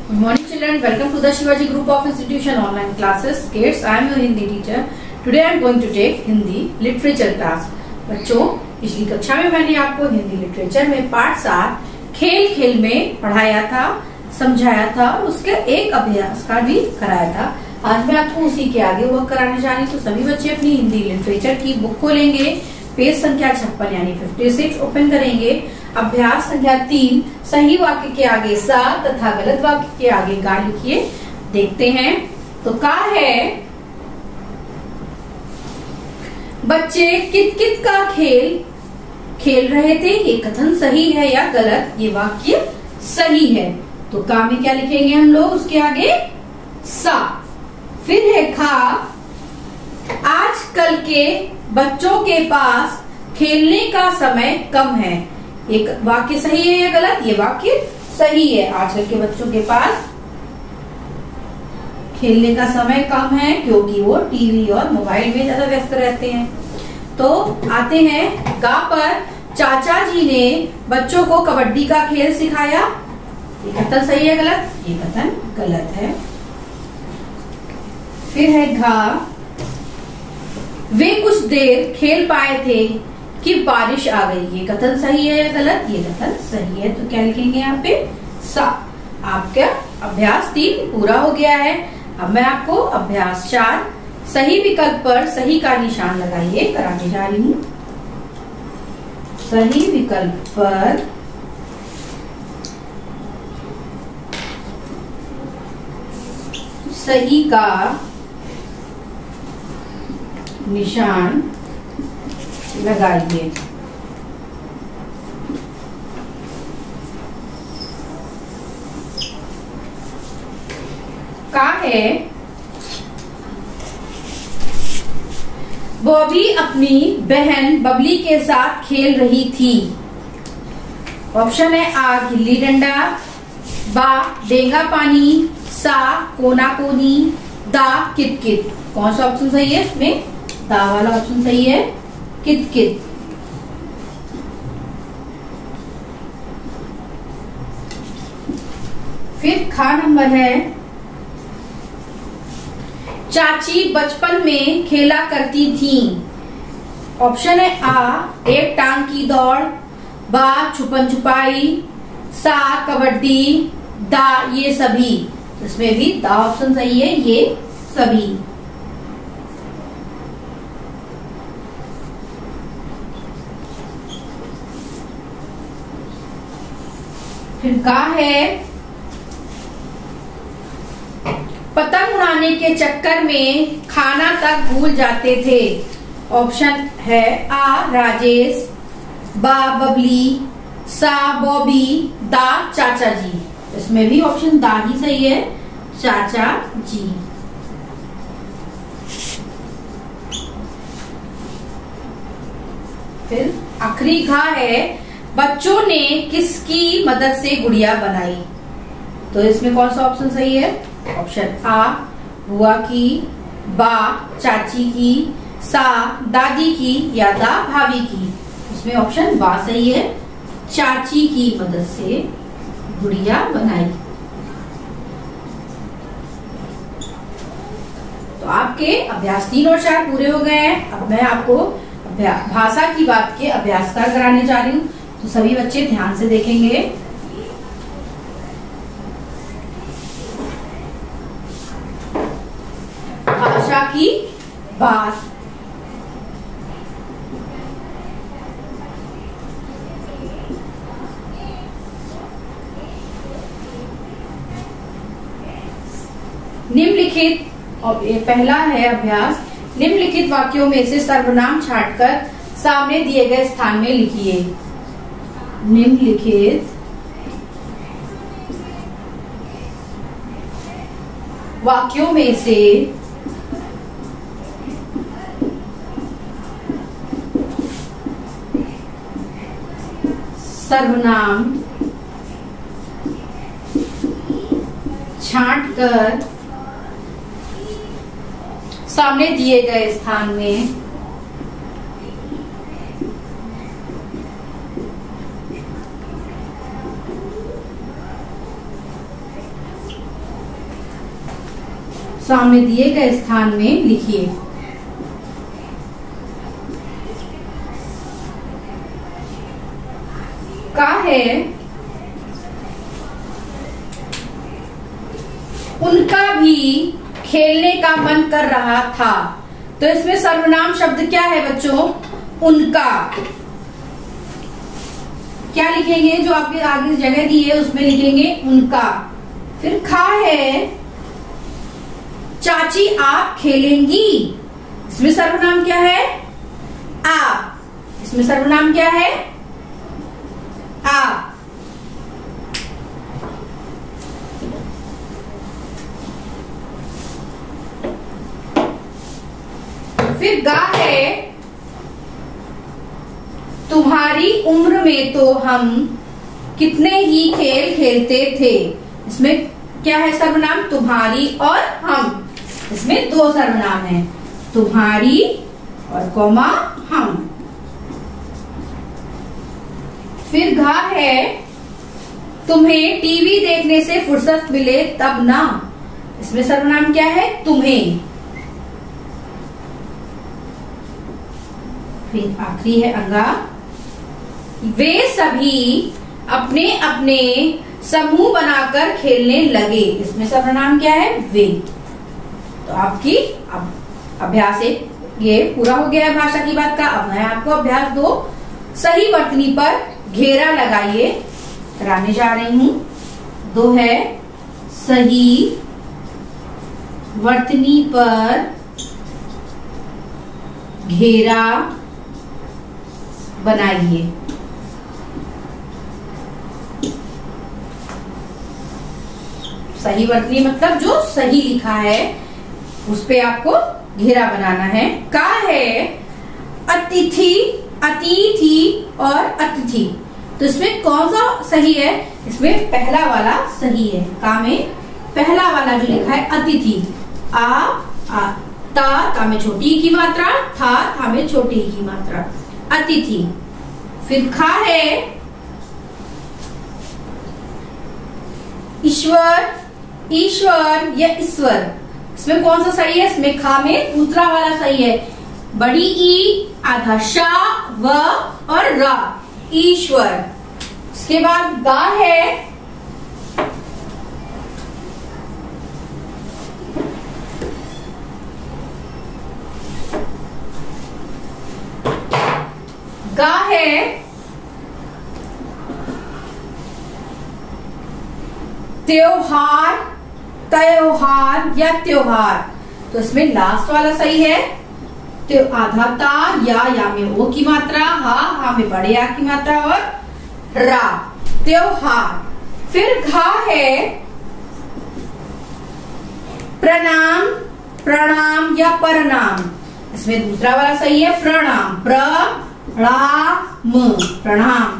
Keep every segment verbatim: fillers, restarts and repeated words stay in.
Good morning children, welcome to the Shivaji Group of Institution online classes. Kids, I am your Hindi teacher. Today I am going to take Hindi literature class. बच्चों, पिछली कक्षा में मैंने आपको Hindi literature में पाठ सात खेल खेल में पढ़ाया था, समझाया था और उसके एक अभ्यास का भी कराया था। आज मैं आपको उसी के आगे वर्क कराने जा रही हूँ। तो सभी बच्चे अपनी हिंदी लिटरेचर की बुक खोलेंगे, पेज संख्या छप्पन यानी छप्पन ओपन करेंगे। अभ्यास संख्या तीन, सही वाक्य के आगे सा तथा गलत वाक्य के आगे गा लिखिए। देखते हैं तो का है, बच्चे कित कित का खेल खेल रहे थे। ये कथन सही है या गलत? ये वाक्य सही है। तो का में क्या लिखेंगे हम लोग? उसके आगे सा। फिर है खा, आजकल के बच्चों के पास खेलने का समय कम है। एक वाक्य सही है या गलत? ये वाक्य सही है। आजकल के बच्चों के पास खेलने का समय कम है क्योंकि वो टीवी और मोबाइल में ज्यादा व्यस्त रहते हैं। तो आते हैं गा पर, चाचा जी ने बच्चों को कबड्डी का खेल सिखाया। ये कथन सही है गलत? ये कथन गलत है। फिर है घा, वे कुछ देर खेल पाए थे कि बारिश आ गई। ये कथन सही है या गलत? ये कथन सही है। तो क्या लिखेंगे यहाँ पे? सा। आपका अभ्यास तीन पूरा हो गया है। अब मैं आपको अभ्यास चार, सही विकल्प पर सही का निशान लगाइए कराने जा रही हूँ। सही विकल्प पर सही का निशान लगाइए। का है, बॉबी अपनी बहन बबली के साथ खेल रही थी। ऑप्शन है आ गिल्ली डंडा, बा डेंगा पानी, सा कोना कोनी, दा कित कित। कौन सा ऑप्शन सही है इसमें? दा वाला ऑप्शन सही है, कित कित। फिर खा नंबर है, चाची बचपन में खेला करती थी। ऑप्शन है आ एक टांग की दौड़, बा छुपन छुपाई, सा कबड्डी, दा ये सभी। इसमें भी दा ऑप्शन सही है, ये सभी। फिर का है, पतंग उड़ाने के चक्कर में खाना तक भूल जाते थे। ऑप्शन है आ राजेश, बा बबली, सा बॉबी, दा चाचा जी। इसमें भी ऑप्शन दा ही सही है, चाचा जी। फिर आखिरी घा है, बच्चों ने किसकी मदद से गुड़िया बनाई। तो इसमें कौन सा ऑप्शन सही है? ऑप्शन आ बुआ की, बा चाची की, सा दादी की या दा भाभी की। इसमें ऑप्शन बा सही है, चाची की मदद से गुड़िया बनाई। तो आपके अभ्यास तीन और चार पूरे हो गए हैं। अब मैं आपको भाषा की बात के अभ्यास का कराने जा रही हूँ। तो सभी बच्चे ध्यान से देखेंगे। भाषा की बात, निम्नलिखित, और ये पहला है अभ्यास, निम्नलिखित वाक्यों में से सर्वनाम छांटकर सामने दिए गए स्थान में लिखिए। निम्नलिखित वाक्यों में से सर्वनाम छांटकर सामने दिए गए स्थान में सामने दिए गए स्थान में लिखिए। का है उनका भी खेलने का मन कर रहा था। तो इसमें सर्वनाम शब्द क्या है बच्चों? उनका। क्या लिखेंगे? जो आपके आगे जगह दी है उसमें लिखेंगे उनका। फिर खा है चाची आप खेलेंगी। इसमें सर्वनाम क्या है? आप। इसमें सर्वनाम क्या है? आप। फिर गा है तुम्हारी उम्र में तो हम कितने ही खेल खेलते थे। इसमें क्या है सर्वनाम? तुम्हारी और हम। इसमें दो सर्वनाम है, तुम्हारी और कोमा हम। फिर घा है तुम्हें टीवी देखने से फुर्सत मिले तब ना। इसमें सर्वनाम क्या है? तुम्हें। फिर आखिरी है अंगा, वे सभी अपने अपने समूह बनाकर खेलने लगे। इसमें सर्वनाम क्या है? वे। तो आपकी अब अभ्यास एक ये पूरा हो गया है भाषा की बात का। अब मैं आपको अभ्यास दो सही वर्तनी पर घेरा लगाइए कराने जा रही हूं। दो है सही वर्तनी पर घेरा बनाइए। सही वर्तनी मतलब जो सही लिखा है उस पे आपको घेरा बनाना है। का है अतिथि, अतिथि और अतिथि। तो इसमें कौन सा सही है? इसमें पहला वाला सही है। का में पहला वाला जो लिखा है अतिथि। आ, आ ता ता में छोटी की मात्रा, था था में छोटी की मात्रा, अतिथि। फिर खा है ईश्वर, ईश्वर या ईश्वर। इसमें कौन सा सही है? इसमें खा में दूसरा वाला सही है, बड़ी ई, आधा शा, व और रा, ईश्वर। उसके बाद गा है गा है त्योहार, त्योहार या त्योहार। तो इसमें लास्ट वाला सही है, तो आधा ता, या या में ओ की मात्रा, हा हा में बड़े आ की मात्रा और रा, त्योहार। फिर घा है प्रणाम, प्रणाम या परनाम। इसमें दूसरा वाला सही है प्रणाम, प्र णा म, प्रणाम।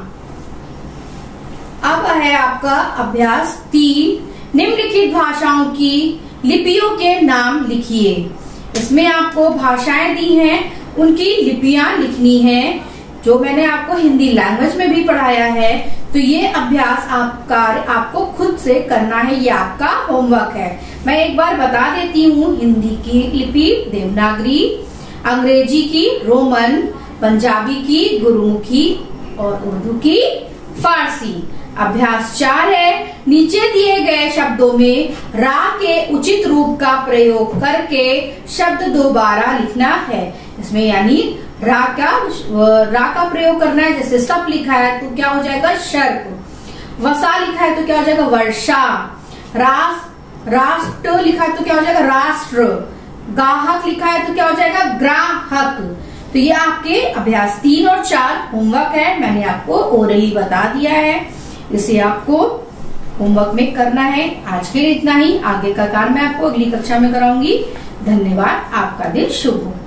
अब है आपका अभ्यास तीन, निम्नलिखित भाषाओं की लिपियों के नाम लिखिए। इसमें आपको भाषाएं दी हैं, उनकी लिपियां लिखनी है, जो मैंने आपको हिंदी लैंग्वेज में भी पढ़ाया है। तो ये अभ्यास आपका आपको खुद से करना है, ये आपका होमवर्क है। मैं एक बार बता देती हूँ, हिंदी की लिपि देवनागरी, अंग्रेजी की रोमन, पंजाबी की गुरुमुखी और उर्दू की फारसी। अभ्यास चार है, नीचे दिए गए शब्दों में रा के उचित रूप का प्रयोग करके शब्द दोबारा लिखना है। इसमें यानी रा का रा का प्रयोग करना है। जैसे सप लिखा है तो क्या हो जाएगा? सर्प। वसा लिखा है तो क्या हो जाएगा? वर्षा। रास राष्ट्र लिखा है तो क्या हो जाएगा? राष्ट्र। गाहक लिखा है तो क्या हो जाएगा? ग्राहक। तो ये आपके अभ्यास तीन और चार होमवर्क है, मैंने आपको ओरली बता दिया है, इसे आपको होमवर्क में करना है। आज के लिए इतना ही, आगे का कार्य मैं आपको अगली कक्षा में कराऊंगी। धन्यवाद, आपका दिन शुभ हो।